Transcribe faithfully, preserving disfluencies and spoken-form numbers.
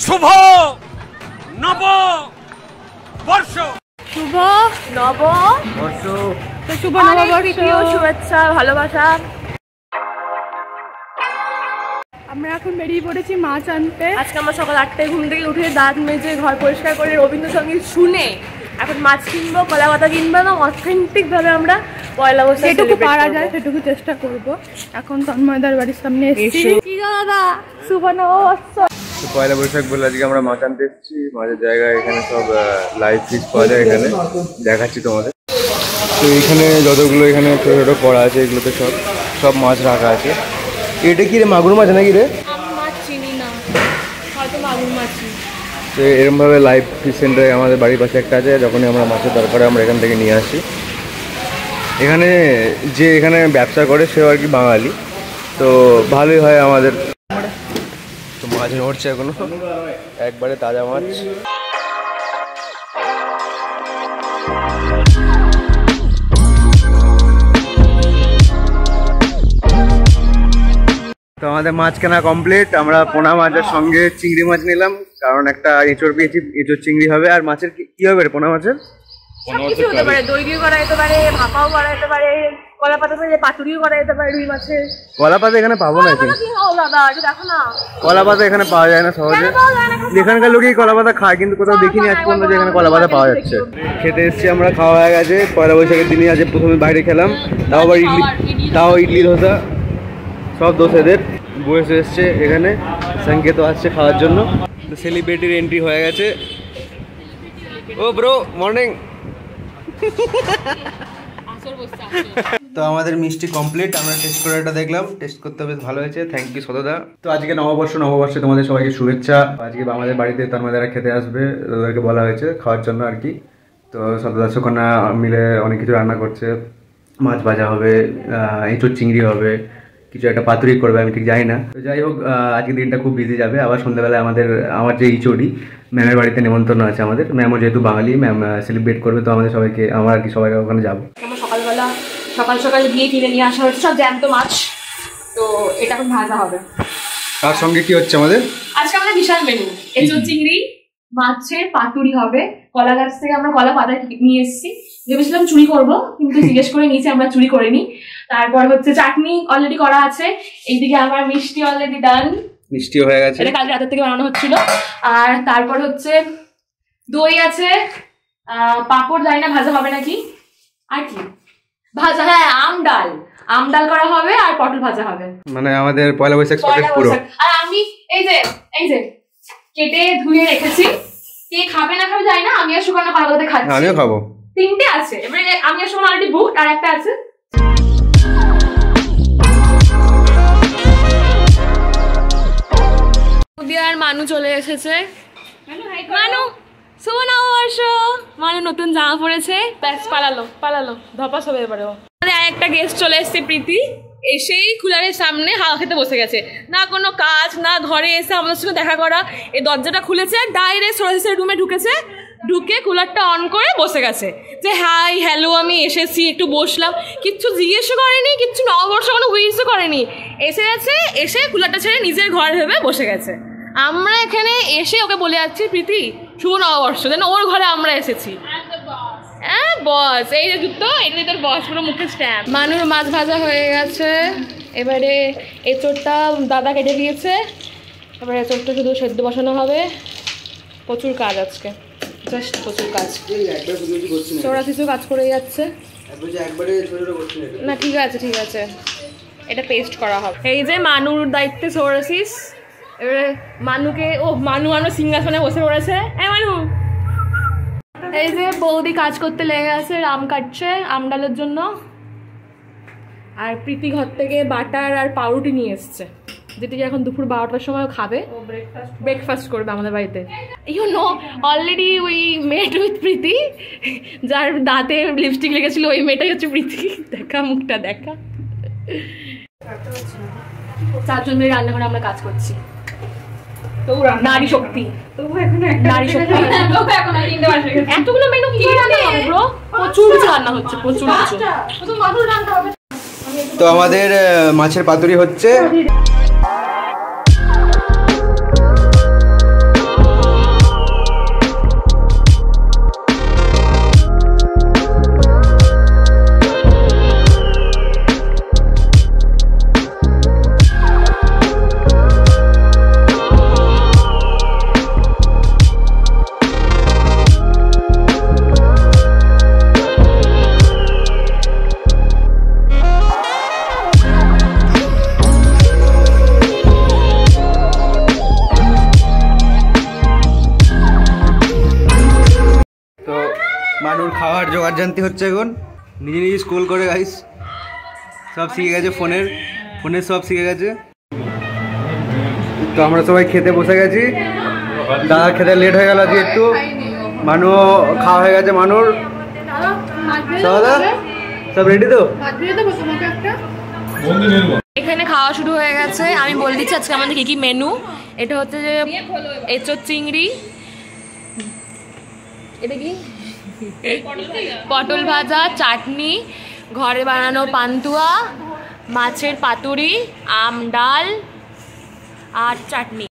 শুভ নব বর্ষ শুভ নব বর্ষ তো শুভ নববর্ষ শুভেচ্ছা ভালোবাসা। আমরা এখন বেরিয়ে পড়েছি মাছ আনতে। আজকে আমরা সকাল আটটায় ঘুম থেকে উঠে দাঁত মেজে ঘর পরিষ্কার করে রবীন্দ্রসঙ্গীত শুনে এখন মাছ কিনবো, কলা পাতা কিনবো এবং অথেন্টিক ভাবে আমরা পয়লা বৈশাখ যেটুকু পারা যায় সেটুকু চেষ্টা করব। এখন তন্ময়দার বাড়ির সামনে এসেছি। কি দাদা শুভ নববর্ষ। পয়লা বৈশাখ বলে আজকে আমরা মাছ আনতে এসেছি। মাছের জায়গায় এখানে সব লাইভ ফিশ পাওয়া যায়, এখানে দেখাচ্ছি তোমাদের। তো এখানে যতগুলো এখানে ছোটো ছোটো করা আছে এগুলোতে সব সব মাছ রাখা আছে। এটা কি রে, মাগুর মাছ নাকি রে? তো এরকমভাবে লাইভ ফিশ সেন্টার আমাদের বাড়ির পাশে একটা আছে। যখনই আমরা মাছের দরকার আমরা এখান থেকে নিয়ে আসি। এখানে যে এখানে ব্যবসা করে সেও আর কি বাঙালি, তো ভালোই হয় আমাদের। তো মাছ নড়ছে এখনো, একবারে তাজা মাছ। তো আমাদের মাছ কেনা কমপ্লিট। আমরা পোনা মাছের সঙ্গে চিংড়ি মাছ নিলাম, কারণ একটা এঁচড় পেয়েছি, এঁচড় চিংড়ি হবে। আর মাছের কি হবে রে পোনা মাছের? সবকিছু হতে পারে, দই দিয়ে করা যেতে পারে, ভাপাও করা যেতে পারে, কলা পাতা দিয়ে পাতুরিও করা যেতে পারে রুই মাছের। কলা পাতা এখানে পাবো না, দেখো না কলা পাতা এখানে পাওয়া যায় না সহজে। এখানকার লোকই কলা পাতা খায়, কিন্তু কোথাও দেখিনি আজ পর্যন্ত যে এখানে কলা পাতা পাওয়া যাচ্ছে। খেতে এসেছি আমরা, খাওয়া হয়ে গেছে। পয়লা বৈশাখের দিনই আজ প্রথমে বাইরে খেলাম, তাও আবার ইডলি, তাও ইডলি ধোসা সব দোষেদের। বসে এসছে এখানে, সংকেত আসছে খাওয়ার জন্য। সেলিব্রিটির এন্ট্রি হয়ে গেছে। Oh bro morning. তো আমাদের মিষ্টি কমপ্লিট, আমরা টেস্ট করে এটা দেখলাম, টেস্ট করতে বেশ ভালো হয়েছে। থ্যাংক ইউ সতদা। তো আজকে নববর্ষ, নববর্ষে তোমাদের সবাইকে শুভেচ্ছা। আজকে আমাদের বাড়িতে তন্ময়দারা খেতে আসবে, ওদেরকে বলা হয়েছে খাওয়ার জন্য আর কি। তো সতদা সুকন্যা মিলে অনেক কিছু রান্না করছে। মাছ ভাজা হবে, এঁচড় চিংড়ি হবে, কিছু একটা পাতুরি করবে, আমি ঠিক জানি না। তো যাই হোক, আজকের দিনটা খুব বিজি যাবে। আবার সন্ধ্যাবেলায় আমাদের আমার যে ইচড়ি ম্যামের বাড়িতে নেমন্তন্ন আছে আমাদের। ম্যামও যেহেতু বাঙালি, ম্যাম সেলিব্রেট করবে, তো আমাদের সবাইকে, আমার আর কি সবাই ওখানে যাবো। আমরা সকালবেলা সকাল সকাল গিয়ে কিনে নিয়ে আসা হচ্ছে সব জ্যান্ত মাছ। তো এটা এখন ভাজা হবে। তার সঙ্গে কি হচ্ছে আমাদের আজকে আমাদের বিশাল মেনু, এঁচড় চিংড়ি, মাছের পাতুরি হবে। কলা গাছ থেকে আমরা কলা পাতা নিয়ে এসেছি, ভেবেছিলাম চুরি করবো, কিন্তু জিজ্ঞেস করে নিয়েছি আমরা চুরি করিনি। তারপর হচ্ছে চাটনি অলরেডি করা আছে। এইদিকে আমার মিষ্টি অলরেডি ডান, মিষ্টি হয়ে গেছে, এটা কাল রাতের থেকে বানানো হচ্ছিল। আর তারপর হচ্ছে দই আছে, আহ পাঁপড় জানি না ভাজা হবে নাকি, আর কি ভাজা, হ্যাঁ আম ডাল, আম ডাল করা হবে, আর পটল ভাজা হবে। মানে আমাদের পয়লা বৈশাখ পুরো। আর আমি এই যে এই যে কেটে ধুয়ে রেখেছি, কে খাবে না খাবে জানি না, আমি আর সুকন্যা কলা পাতাতে খাচ্ছি। আমিও খাবো। তিনটে আছে, এবারে আমি আর সুকন্যা অলরেডি বুক, আর একটা আছে। আর মানু চলে এসেছে। মানু শুভ নববর্ষ। মানু নতুন জামা পড়েছে, ব্যাস পালালো পালালো ধপাস হবে এবারে। আমাদের একটা গেস্ট চলে এসছে, প্রীতি। এসেই কুলারের সামনে হাওয়া খেতে বসে গেছে, না কোনো কাজ না, ঘরে এসে আমাদের সঙ্গে দেখা করা। এই দরজাটা খুলেছে, ডাইরেক্ট সরস্বতীর রুমে ঢুকেছে, ঢুকে কুলারটা অন করে বসে গেছে যে হাই হ্যালো আমি এসেছি, একটু বসলাম। কিচ্ছু জিজ্ঞেসও করেনি, কিচ্ছু নববর্ষ কোনো উইশও করেনি, এসে গেছে, এসে কুলারটা ছেড়ে নিজের ঘর ভেবে বসে গেছে। আমরা এখানে এসে ওকে বলে যাচ্ছি প্রীতি শুভ নববর্ষ, যেন ওর ঘরে আমরা এসেছি। হ্যাঁ বস, এই যে জুতো, এটাই তোর বস, পুরো মুখে স্ট্যাম্প। মানুর মাছ ভাজা হয়ে গেছে, এবারে এঁচড়টা দাদা কেটে দিয়েছে, এবারে এঁচড়টা শুধু সেদ্ধ বসানো হবে। প্রচুর কাজ আজকে, জাস্ট প্রচুর কাজ, চোরা কিছু কাজ করে যাচ্ছে না। ঠিক আছে ঠিক আছে, এটা পেস্ট করা হবে। এই যে মানুর দায়িত্বে সোরাসিস। এবারে মানুকে, ও মানু আমার সিংহাসনে বসে পড়েছে। হ্যাঁ মানু, এই যে বৌদি কাজ করতে লেগে আছে, আম কাটছে আম ডালের জন্য। আর প্রীতি ঘর থেকে বাটার আর পাউরুটি নিয়ে এসছে, যেটি এখন দুপুর বারোটার সময় খাবে, ব্রেকফাস্ট করবে আমাদের বাড়িতে। You know already we met with Preeti, যার দাঁতে লিপস্টিক লেগেছিল ওই মেয়েটাই হচ্ছে প্রীতি। দেখা মুখটা দেখা। চারজন মিলে রান্না করে আমরা কাজ করছি। নারী শক্তি, নারী শক্তি। এতগুলো মেনু কি রান্না হবে ব্রো? প্রচুর কিছু রান্না হচ্ছে, প্রচুর কিছু। তো আমাদের মাছের পাতুরি হচ্ছে। খাবার জোগাড় জানতে হচ্ছে এখন নিজে নিজে স্কুল করে গাইস সব শিখে গেছে ফোনের ফোনের সব শিখে গেছে তো আমরা সবাই খেতে বসে গেছি দাদা খেতে লেট হয়ে গেল আজকে একটু মানু খাওয়া হয়ে গেছে মানুর দাদা সব রেডি তো এখানে খাওয়া শুরু হয়ে গেছে আমি বলে দিচ্ছি আজকে আমাদের কি কি মেনু এটা হচ্ছে যে এঁচোড় চিংড়ি এটা কি পটল ভাজা চাটনি ঘরে বানানো পান্তুয়া মাছের পাতুরি আম ডাল আর চাটনি